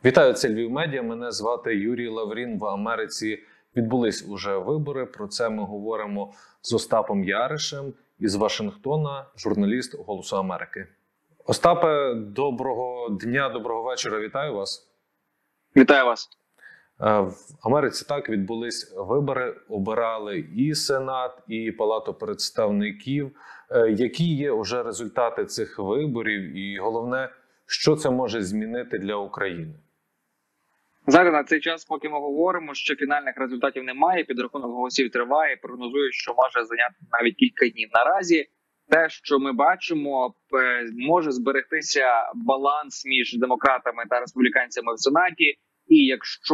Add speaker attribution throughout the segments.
Speaker 1: Вітаю, це Львів Медіа. Мене звати Юрій Лаврін. В Америці відбулись уже вибори. Про це ми говоримо з Остапом Яришем із Вашингтона, журналіст «Голосу Америки». Остапе, доброго дня, доброго вечора. Вітаю вас.
Speaker 2: Вітаю вас.
Speaker 1: В Америці так відбулись вибори. Обирали і Сенат, і Палату представників. Які є вже результати цих виборів? І головне, що це може змінити для України?
Speaker 2: Зараз на цей час, поки ми говоримо, що фінальних результатів немає, підрахунок голосів триває, прогнозують, що може зайняти навіть кілька днів. Наразі те, що ми бачимо, може зберегтися баланс між демократами та республіканцями в Сенаті. І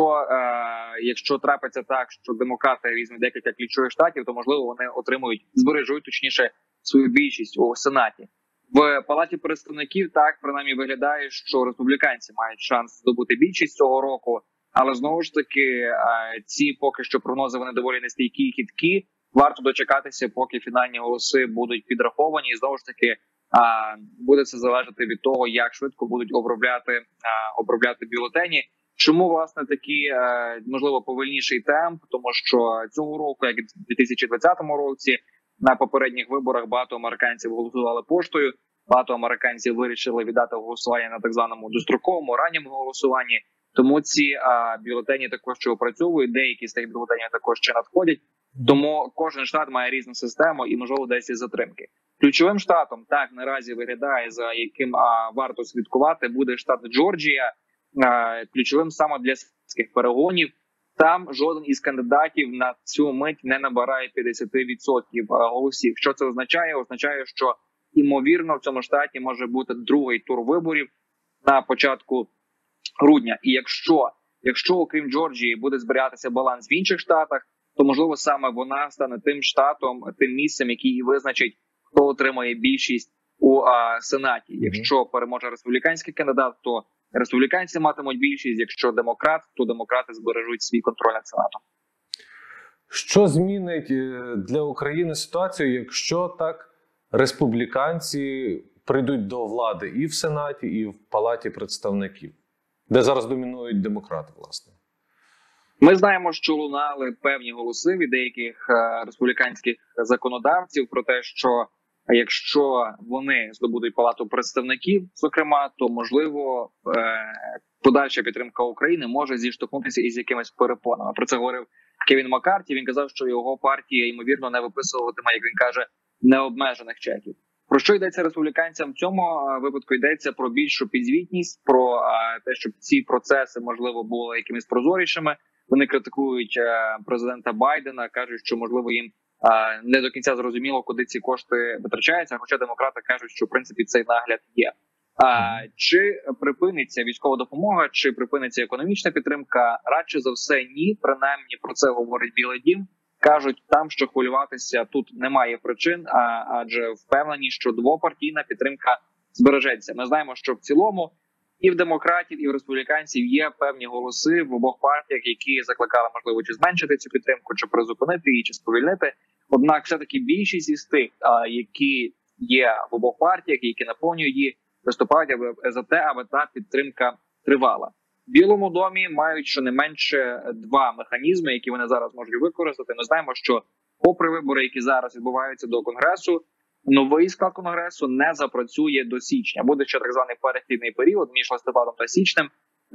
Speaker 2: якщо трапиться так, що демократи візьмуть декілька ключових штатів, то можливо вони збережуть точніше свою більшість у Сенаті. В Палаті представників так принаймні виглядає, що республіканці мають шанс здобути більшість цього року, але знову ж таки ці поки що прогнози вони доволі нестійкі і хиткі. Варто дочекатися, поки фінальні голоси будуть підраховані, і знову ж таки буде це залежати від того, як швидко будуть обробляти бюлетені. Чому, власне, такий, можливо, повільніший темп? Тому що цього року, як і в 2020 році, на попередніх виборах багато американців голосували поштою, багато американців вирішили віддати голосування на так званому достроковому, ранньому голосуванні. Тому ці бюлетені також ще опрацьовують, деякі з тих бюлетенів також ще надходять. Тому кожен штат має різну систему і, можливо, десь і затримки. Ключовим штатом, так, наразі виглядає, за яким варто слідкувати, буде штат Джорджія, ключовим саме для сільських перегонів. Там жоден із кандидатів на цю мить не набирає 50% голосів. Що це означає? Означає, що ймовірно в цьому штаті може бути другий тур виборів на початку грудня. І якщо окрім Джорджії буде зберігатися баланс в інших штатах, то можливо саме вона стане тим штатом, тим місцем, який і визначить, хто отримає більшість у Сенаті. Якщо переможе республіканський кандидат, то республіканці матимуть більшість, якщо демократ, то демократи збережуть свій контроль над Сенатом.
Speaker 1: Що змінить для України ситуацію, якщо так республіканці прийдуть до влади і в Сенаті, і в Палаті представників, де зараз домінують демократи, власне?
Speaker 2: Ми знаємо, що лунали певні голоси від деяких республіканських законодавців про те, що якщо вони здобудуть Палату представників, зокрема, то, можливо, подальша підтримка України може зіштовхнутися із якимись перепонами. Про це говорив Кевін Маккарті. Він казав, що його партія, ймовірно, не виписуватиме, як він каже, необмежених чеків. Про що йдеться республіканцям в цьому випадку? Йдеться про більшу підзвітність, про те, щоб ці процеси, можливо, були якимись прозорішими. Вони критикують президента Байдена, кажуть, що, можливо, їм не до кінця зрозуміло, куди ці кошти витрачаються, хоча демократи кажуть, що в принципі цей нагляд є. Чи припиниться військова допомога, чи припиниться економічна підтримка? Радше за все ні, принаймні про це говорить Білий Дім. Кажуть там, що хвилюватися тут немає причин, адже впевнені, що двопартійна підтримка збережеться. Ми знаємо, що в цілому і в демократів, і в республіканців є певні голоси в обох партіях, які закликали, можливо, чи зменшити цю підтримку, чи призупинити її, чи сповільнити. Однак все-таки більшість із тих, які є в обох партіях, які наповнюють її, виступають за те, аби та підтримка тривала. В Білому домі мають щонайменше два механізми, які вони зараз можуть використати. Ми знаємо, що попри вибори, які зараз відбуваються до Конгресу, новий склад Конгресу не запрацює до січня. Буде ще так званий перехідний період між листопадом та січнем,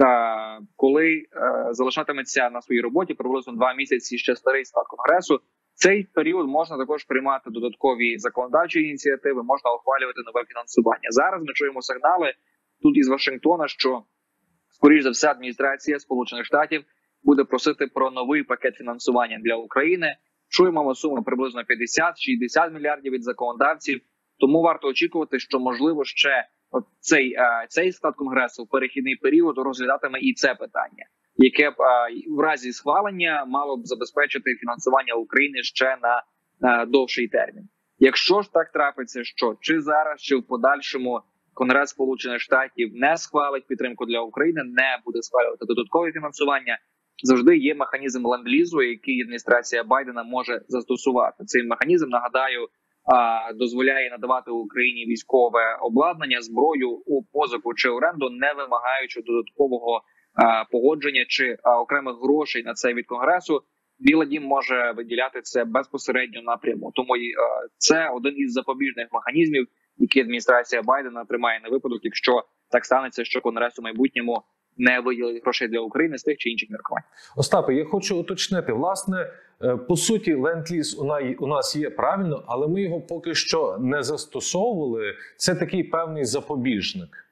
Speaker 2: коли залишатиметься на своїй роботі приблизно 2 місяці ще старий склад Конгресу. Цей період можна також приймати додаткові законодавчі ініціативи, можна ухвалювати нове фінансування. Зараз ми чуємо сигнали тут із Вашингтона, що, скоріш за все, адміністрація Сполучених Штатів буде просити про новий пакет фінансування для України. Чуємо ми суми приблизно 50-60 мільярдів від законодавців. Тому варто очікувати, що, можливо, ще цей склад Конгресу в перехідний період розглядатиме і це питання, яке б в разі схвалення мало б забезпечити фінансування України ще на довший термін. Якщо ж так трапиться, що чи зараз, чи в подальшому Конгрес Сполучених Штатів не схвалить підтримку для України, не буде схвалювати додаткове фінансування, завжди є механізм ленд-лізу, який адміністрація Байдена може застосувати. Цей механізм, нагадаю, дозволяє надавати Україні військове обладнання, зброю у позику чи оренду, не вимагаючи додаткового погодження чи окремих грошей на це від Конгресу, Білий дім може виділяти це безпосередньо напряму. Тому це один із запобіжних механізмів, які адміністрація Байдена тримає на випадок, якщо так станеться, що Конгрес у майбутньому не виділить грошей для України з тих чи інших міркувань.
Speaker 1: Остапе, я хочу уточнити, власне, по суті, ленд-ліз у нас є правильно, але ми його поки що не застосовували. Це такий певний запобіжник.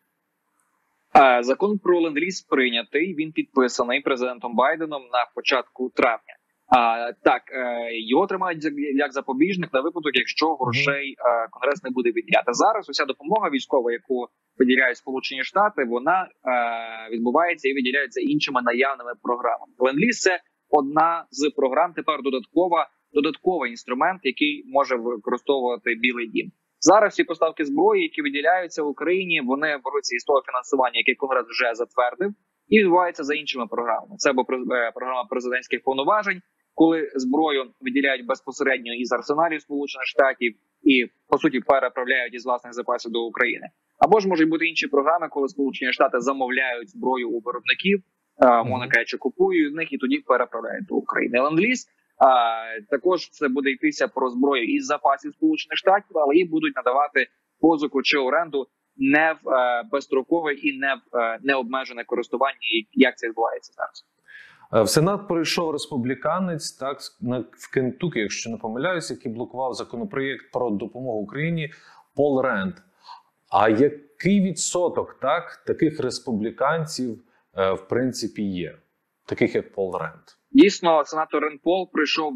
Speaker 2: Закон про ленд-ліз прийнятий, він підписаний президентом Байденом на початку травня. Так, його тримають як запобіжник на випадок, якщо грошей Конгрес не буде виділяти. Зараз уся допомога військова, яку виділяють Сполучені Штати, вона відбувається і виділяється іншими наявними програмами. Ленд-ліз – це одна з програм, тепер додатковий інструмент, який може використовувати Білий дім. Зараз всі поставки зброї, які виділяються в Україні, вони беруться із того фінансування, яке Конгрес вже затвердив, і відбуваються за іншими програмами. Це або програма президентських повноважень, коли зброю виділяють безпосередньо із арсеналів Сполучених Штатів і, по суті, переправляють із власних запасів до України. Або ж можуть бути інші програми, коли Сполучені Штати замовляють зброю у виробників, мовно кажучи, купують з них і тоді переправляють до України. Ленд-ліз також це буде йтися про зброю із запасів Сполучених Штатів, але їй будуть надавати позику чи оренду не в безстрокове і не в необмежене користування, як це відбувається зараз.
Speaker 1: В Сенат пройшов республіканець, так, в Кентукі, якщо не помиляюся, який блокував законопроєкт про допомогу Україні Пол Ренд. А який відсоток таких республіканців, в принципі, є? Таких, як Пол Ренд?
Speaker 2: Дійсно, сенатор Ренд Пол прийшов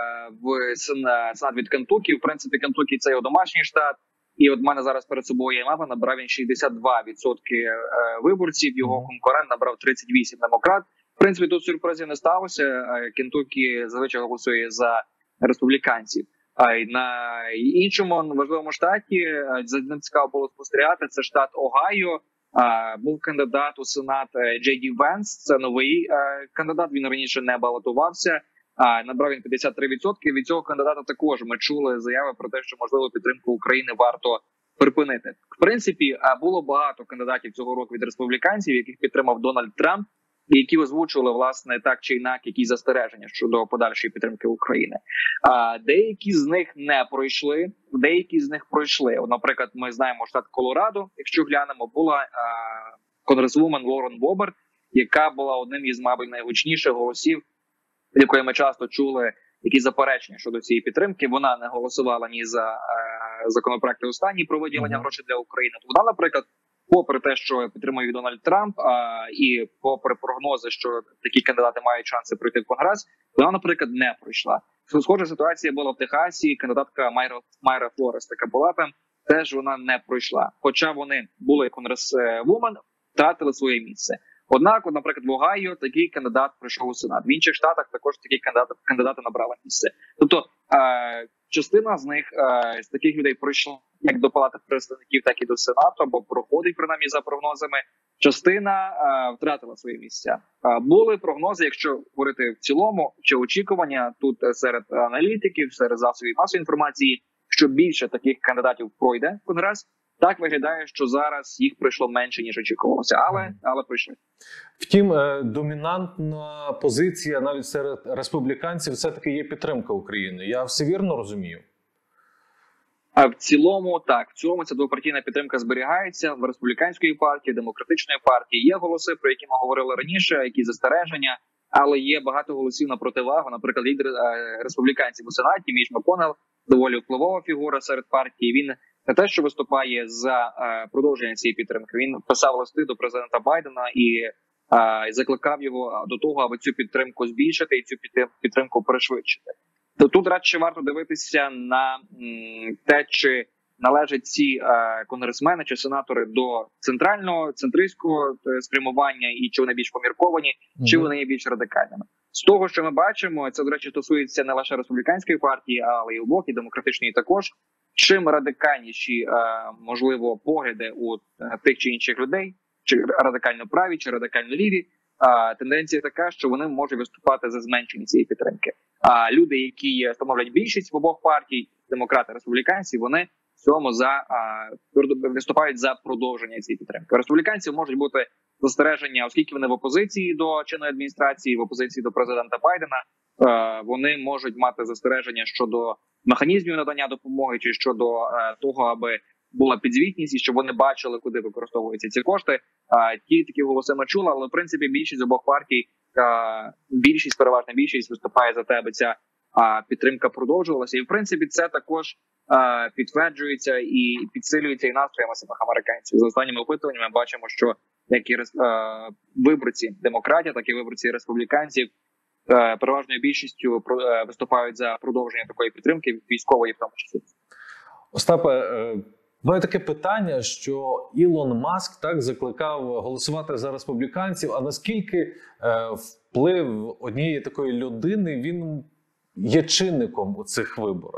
Speaker 2: в Сенат від Кентукі. В принципі, Кентукі – це його домашній штат. І от в мене зараз перед собою є мапа, набрав він 62% виборців, його конкурент набрав 38% демократ. В принципі, тут сюрпризів не сталося. Кентукі зазвичай голосує за республіканців. А й на іншому важливому штаті, за ним цікаво було спостерігати, це штат Огайо. Був кандидат у Сенат Джей Ді Венс, це новий кандидат, він раніше не балотувався. Набрав він 53%. Від цього кандидата також ми чули заяви про те, що, можливо, підтримку України варто припинити. В принципі, було багато кандидатів цього року від республіканців, яких підтримав Дональд Трамп, і які озвучували, власне, так чи інак якісь застереження щодо подальшої підтримки України. Деякі з них не пройшли, деякі з них пройшли. Наприклад, ми знаємо штат Колорадо, якщо глянемо, була конгресвумен Лорен Боберт, яка була одним із, мабуть, найгучніших голосів, від якої ми часто чули якісь заперечення щодо цієї підтримки. Вона не голосувала ні за законопроекти останні про виділення грошей для України. Вона, наприклад, попри те, що підтримує Дональд Трамп, і попри прогнози, що такі кандидати мають шанси пройти в Конгрес, вона, наприклад, не пройшла. Схожа ситуація була в Техасі. Кандидатка Майра Флорес така була там, теж вона не пройшла. Хоча вони були конгресвумен, втратили своє місце. Однак, наприклад, в Огайо такий кандидат прийшов у Сенат. В інших штатах також такі кандидати набрали місце. Тобто частина з них, з таких людей, пройшла як до Палати представників, так і до Сенату, або проходить, принаймні, за прогнозами. Частина втратила свої місця. Були прогнози, якщо говорити в цілому, чи очікування тут серед аналітиків, серед засобів масової інформації, що більше таких кандидатів пройде в Конгрес. Так виглядає, що зараз їх прийшло менше, ніж очікувалося, але прийшли.
Speaker 1: Втім, домінантна позиція навіть серед республіканців все-таки є підтримка України. Я все вірно розумію?
Speaker 2: А в цілому, так. В цілому ця двопартійна підтримка зберігається в республіканської партії, демократичної партії. Є голоси, про які ми говорили раніше, які застереження, але є багато голосів на противагу. Наприклад, лідер республіканців у Сенаті Міч Макконнелл, доволі впливова фігура серед партії. Він не те, що виступає за продовження цієї підтримки. Він писав листи до президента Байдена і закликав його до того, аби цю підтримку збільшити і цю підтримку пришвидшити. То тут радше варто дивитися на те, чи належать ці конгресмени чи сенатори до центристського спрямування, і чи вони більш помірковані, чи вони є більш радикальними. З того, що ми бачимо, це, до речі, стосується не лише республіканської партії, але й обох, і демократичної також. Чим радикальніші, можливо, погляди у тих чи інших людей, чи радикально праві, чи радикально ліві, тенденція така, що вони можуть виступати за зменшення цієї підтримки. А люди, які становлять більшість в обох партій, демократи, республіканці, вони в цьому виступають за продовження цієї підтримки. У республіканців можуть бути застереження, оскільки вони в опозиції до чинної адміністрації, в опозиції до президента Байдена, вони можуть мати застереження щодо механізмів надання допомоги чи щодо того, аби була підзвітність і щоб вони бачили, куди використовуються ці кошти. Ті такі голоси ми чули, але в принципі більшість з обох партій, переважна більшість виступає за те, аби ця підтримка продовжувалася. І в принципі це також підтверджується і підсилюється і настроями самих американців. За останніми опитуваннями бачимо, що як і виборці демократів, так і виборці республіканців переважною більшістю виступають за продовження такої підтримки, військової в тому числі.
Speaker 1: Остапе, маю таке питання, що Ілон Маск так закликав голосувати за республіканців, а наскільки вплив однієї такої людини, він є чинником у цих виборах?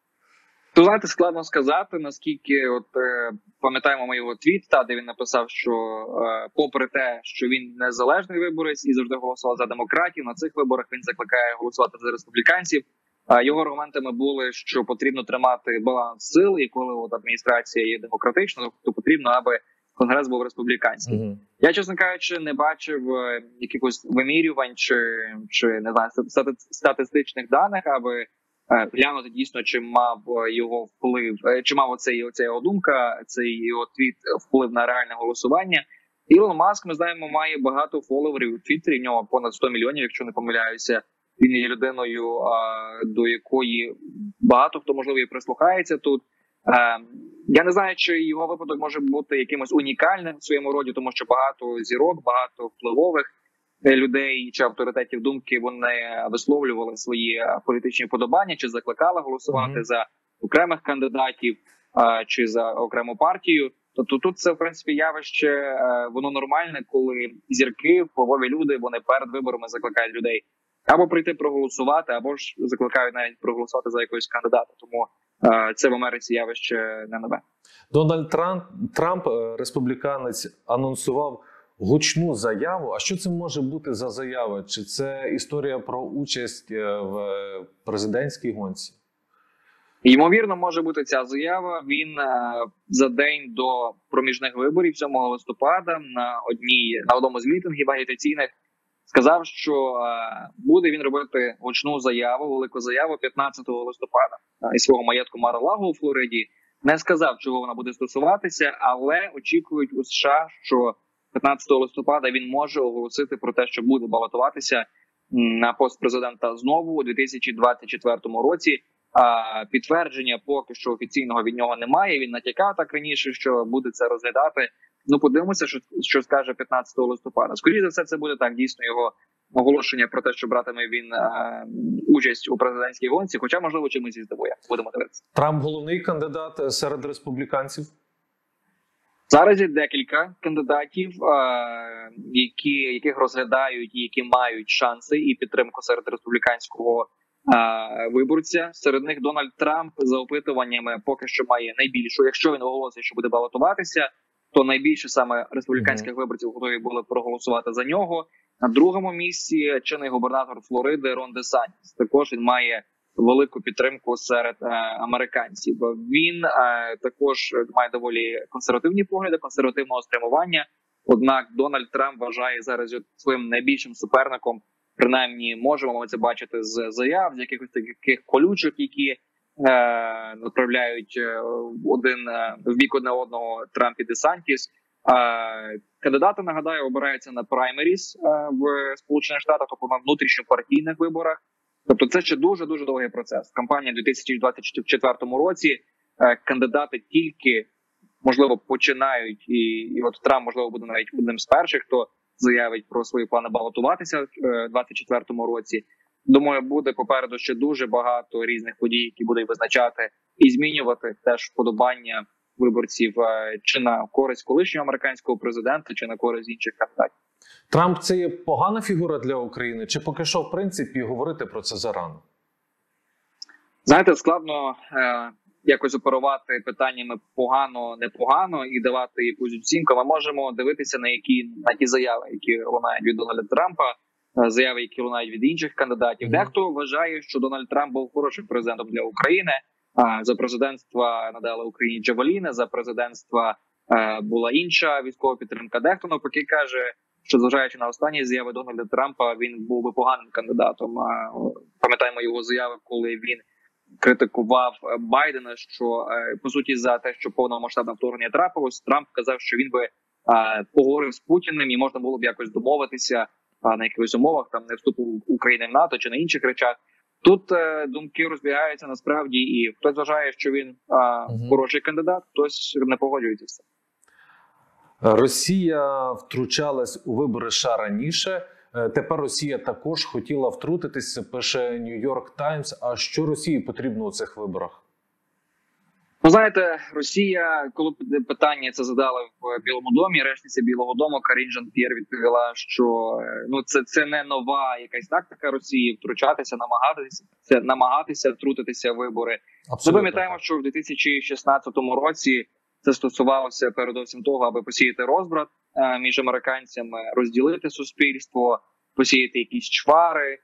Speaker 2: То, знаєте, складно сказати, наскільки, пам'ятаємо ми його твіт, де він написав, що попри те, що він незалежний виборець і завжди голосував за демократів, на цих виборах він закликає голосувати за республіканців. Його аргументами були, що потрібно тримати баланс сил, і коли адміністрація є демократичною, то потрібно, аби Конгрес був республіканський. Я, чесно кажучи, не бачив якихось вимірювань чи не знаю, статистичних даних, аби глянути дійсно, чи мав його вплив, чи мав оця його думка, цей його твіт вплив на реальне голосування. Ілон Маск, ми знаємо, має багато фоловерів у Твіттері, в нього понад 100 мільйонів, якщо не помиляюся. Він є людиною, до якої багато хто, можливо, і прислухається тут. Я не знаю, чи його випадок може бути якимось унікальним в своєму роді, тому що багато зірок, багато впливових людей чи авторитетів думки, вони висловлювали свої політичні вподобання, чи закликали голосувати за окремих кандидатів, чи за окрему партію. Тобто тут це, в принципі, явище, воно нормальне, коли зірки, впливові люди, вони перед виборами закликають людей або прийти проголосувати, або ж закликають навіть проголосувати за якогось кандидата. Тому це в Америці явище не нове.
Speaker 1: Дональд Трамп, республіканець, анонсував гучну заяву. А що це може бути за заява? Чи це історія про участь в президентській гонці?
Speaker 2: Ймовірно, може бути ця заява. Він за день до проміжних виборів 7 листопада на одному з мітингів агітаційних сказав, що буде він робити гучну заяву, велику заяву 15 листопада із свого маєтку Мар-а-Лаго у Флориді. Не сказав, чого вона буде стосуватися, але очікують у США, що 15 листопада він може оголосити про те, що буде балотуватися на пост президента знову у 2024 році. Підтвердження поки що офіційного від нього немає. Він натякав так раніше, що буде це розглядати. Ну, подивимося, що скаже 15 листопада. Скоріше за все, це буде так, дійсно, його оголошення про те, що братиме він участь у президентській гонці, хоча, можливо, чимось і здивує. Будемо дивитися.
Speaker 1: Трамп головний кандидат серед республіканців?
Speaker 2: Зараз є декілька кандидатів, яких розглядають і які мають шанси і підтримку серед республіканського виборця. Серед них Дональд Трамп за опитуваннями поки що має найбільшу. Якщо він оголосить, що буде балотуватися, то найбільше саме республіканських виборців готові були проголосувати за нього. На другому місці чинний губернатор Флориди Рон ДеСантіс. Також він має велику підтримку серед американців. Він також має доволі консервативні погляди, консервативного спрямування. Однак Дональд Трамп вважає зараз своїм найбільшим суперником. Принаймні, можемо ми це бачити з заяв, з якихось таких колючок, які направляють в бік одне одного Трамп і ДеСантіс. Кандидати, нагадаю, обираються на праймеріс в Сполучених Штатах, тобто на внутрішньопартійних виборах. Тобто це ще дуже-дуже довгий процес. Кампанія в 2024 році, кандидати тільки, можливо, починають, і от Трамп, можливо, буде навіть одним з перших, хто заявить про свої плани балотуватися в 2024 році. Думаю, буде попереду ще дуже багато різних подій, які будуть визначати і змінювати теж вподобання виборців чи на користь колишнього американського президента, чи на користь інших кандидатів.
Speaker 1: Трамп – це є погана фігура для України? Чи поки що, в принципі, говорити про це зарано?
Speaker 2: Знаєте, складно якось оперувати питаннями погано-непогано і давати якусь оцінку. Ми можемо дивитися на ті заяви, які лунають від Дональда Трампа, заяви, які лунають від інших кандидатів. Дехто вважає, що Дональд Трамп був хорошим президентом для України. За президентства надали Україні Джавеліни, за президентства була інша військова підтримка. Дехто навпаки каже, що зважаючи на останні заяви Дональда Трампа, він був би поганим кандидатом. Пам'ятаємо його заяви, коли він критикував Байдена, що по суті за те, що повномасштабне вторгнення трапилось, Трамп казав, що він би поговорив з Путіним і можна було б якось домовитися на якихось умовах, там не вступу України в НАТО чи на інших речах. Тут думки розбігаються насправді, і хтось вважає, що він хороший кандидат, хтось не погоджується з цим.
Speaker 1: Росія втручалась у вибори США раніше. Тепер Росія також хотіла втрутитися, пише New York Times. А що Росії потрібно у цих виборах?
Speaker 2: Ну, знаєте, Росія, коли питання це задали в Білому домі, речниця Білого дому Карін Жан-П'єр відповіла, що це не нова якась тактика Росії втручатися, намагатися втрутитися в вибори. Ми пам'ятаємо, що в 2016 році це стосувалося передусім того, аби посіяти розбрат між американцями, розділити суспільство, посіяти якісь чвари,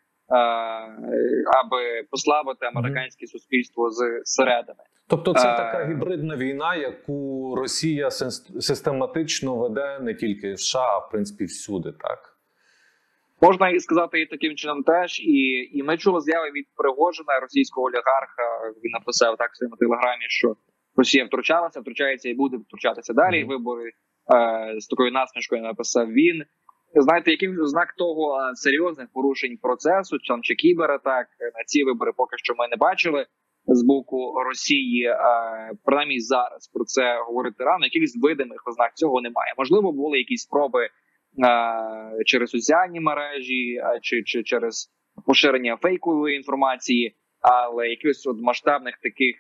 Speaker 2: аби послабити американське суспільство зсередини.
Speaker 1: Тобто це така гібридна війна, яку Росія систематично веде не тільки в США, а в принципі всюди, так?
Speaker 2: Можна і сказати і таким чином теж. І ми чули заяви від Пригожина, російського олігарха. Він написав так в своєму телеграмі, що Росія втручається і буде втручатися далі. Вибори з такою насмішкою написав він. Знаєте, який знак того серйозних порушень процесу, чи кібератак на ці вибори поки що ми не бачили з боку Росії, принаймні зараз про це говорити рано, якихось видимих ознак цього немає. Можливо, були якісь спроби через соціальні мережі чи через поширення фейкової інформації, але якихось от масштабних таких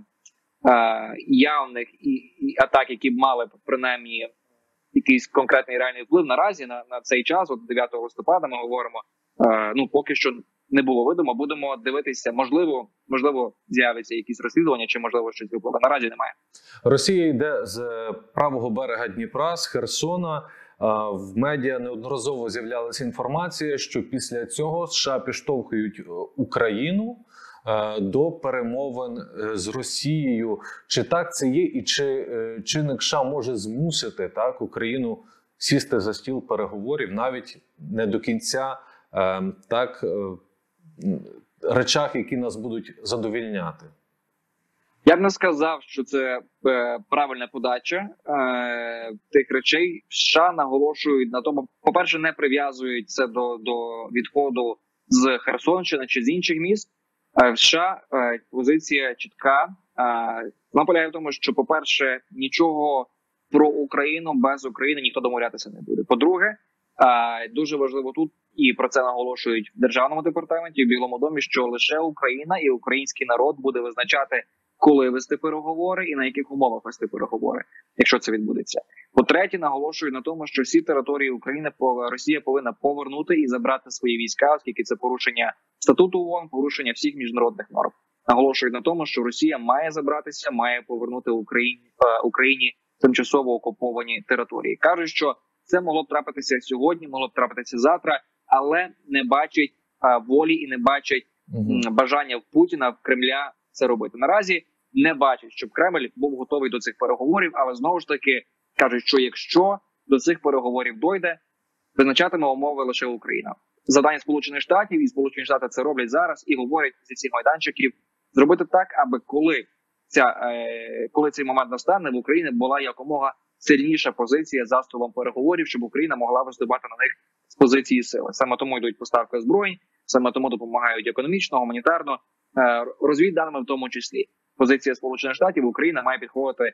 Speaker 2: явних і атак, які б мали принаймні якийсь конкретний реальний вплив наразі на цей час, от 9 листопада ми говоримо, поки що не було видимо. Будемо дивитися, можливо, з'явиться якісь розслідування, чи можливо щось випливе. Наразі немає.
Speaker 1: Росія йде з правого берега Дніпра, з Херсона. В медіа неодноразово з'являлася інформація, що після цього США підштовхують Україну до перемовин з Росією. Чи так це є, і чи чинник США може змусити так Україну сісти за стіл переговорів навіть не до кінця речах, які нас будуть задовільняти?
Speaker 2: Я б не сказав, що це правильна подача тих речей. США наголошують на тому, по-перше, не прив'язують це до відходу з Херсонщини чи з інших міст. В США позиція чітка. Вона полягає в тому, що, по-перше, нічого про Україну без України ніхто домовлятися не буде. По-друге, дуже важливо тут, і про це наголошують в Державному департаменті, в Білому домі, що лише Україна і український народ буде визначати, коли вести переговори і на яких умовах вести переговори, якщо це відбудеться. По-третє, наголошують на тому, що всі території України Росія повинна повернути і забрати свої війська, оскільки це порушення статуту ООН, порушення всіх міжнародних норм. Наголошують на тому, що Росія має забратися, має повернути Україні тимчасово окуповані території. Кажуть, що це могло б трапитися сьогодні, могло б трапитися завтра, але не бачать волі і не бачать бажання в Путіна, в Кремля це робити. Наразі не бачать, щоб Кремль був готовий до цих переговорів, але знову ж таки кажуть, що якщо до цих переговорів дойде, визначатиме умови лише Україна. Завдання Сполучених Штатів, і Сполучені Штати це роблять зараз і говорять зі всіх майданчиків, зробити так, аби коли цей момент настане, в Україні була якомога сильніша позиція за столом переговорів, щоб Україна могла виступати на них з позиції сили. Саме тому йдуть поставки озброєнь, саме тому допомагають економічно, гуманітарно, розвідданими в тому числі. Позиція Сполучених Штатів, Україна має підходити,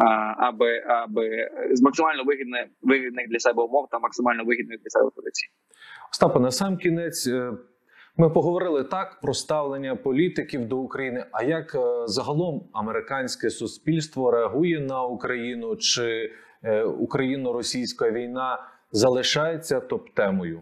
Speaker 2: аби з максимально вигідних для себе умов та максимально вигідних для себе позицій.
Speaker 1: Остапе, на сам кінець, ми поговорили так про ставлення політиків до України, а як загалом американське суспільство реагує на Україну, чи україно-російська війна залишається топ-темою?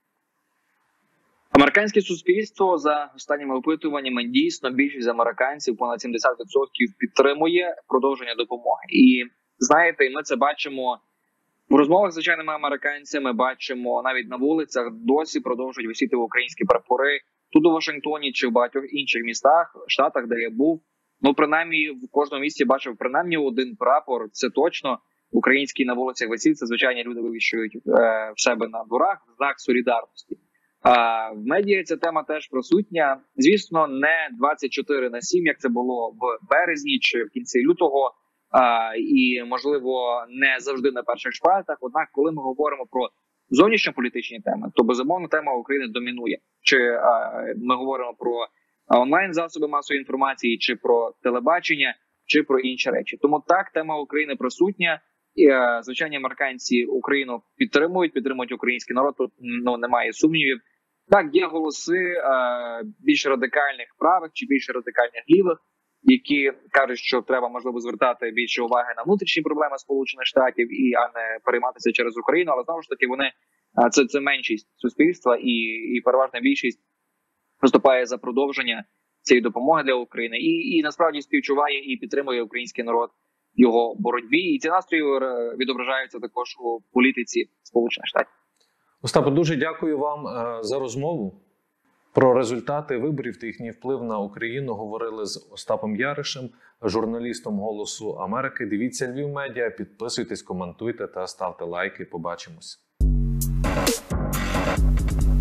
Speaker 2: Американське суспільство за останніми опитуваннями дійсно більшість американців, понад 70%, підтримує продовження допомоги. І знаєте, ми це бачимо в розмовах з звичайними американцями, бачимо навіть на вулицях, досі продовжують висіти українські прапори. Тут у Вашингтоні чи в багатьох інших містах, штатах, де я був, принаймні в кожному місті бачив принаймні один прапор, це точно. українські на вулицях весіль, це звичайні люди вивішують в себе на дворах в знак солідарності. В медіа ця тема теж присутня. Звісно, не 24/7, як це було в березні чи в кінці лютого, і, можливо, не завжди на перших шпальтах. Однак, коли ми говоримо про зовнішньополітичні теми, то, безумовно, тема України домінує. Чи ми говоримо про онлайн-засоби масової інформації, чи про телебачення, чи про інші речі. Тому так, тема України присутня. І, звичайні американці Україну підтримують український народ, тут немає сумнівів. Так, є голоси більш радикальних правих чи більш радикальних лівих, які кажуть, що треба, можливо, звертати більше уваги на внутрішні проблеми Сполучених Штатів, а не перейматися через Україну. Але, знову ж таки, вони це меншість суспільства, і переважна більшість виступає за продовження цієї допомоги для України. І насправді співчуває і підтримує український народ в його боротьбі. І ці настрої відображаються також у політиці Сполучених Штатів.
Speaker 1: Остапе, дуже дякую вам за розмову. Про результати виборів та їхній вплив на Україну говорили з Остапом Яришем, журналістом «Голосу Америки». Дивіться Львів Медіа, підписуйтесь, коментуйте та ставте лайки. Побачимось.